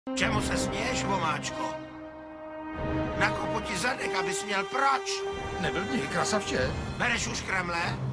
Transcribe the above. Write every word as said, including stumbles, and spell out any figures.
Čemu se směješ, vomáčko? Nakopu ti zadek, abys měl proč. Neblbni, krasavče. Bereš už kremle?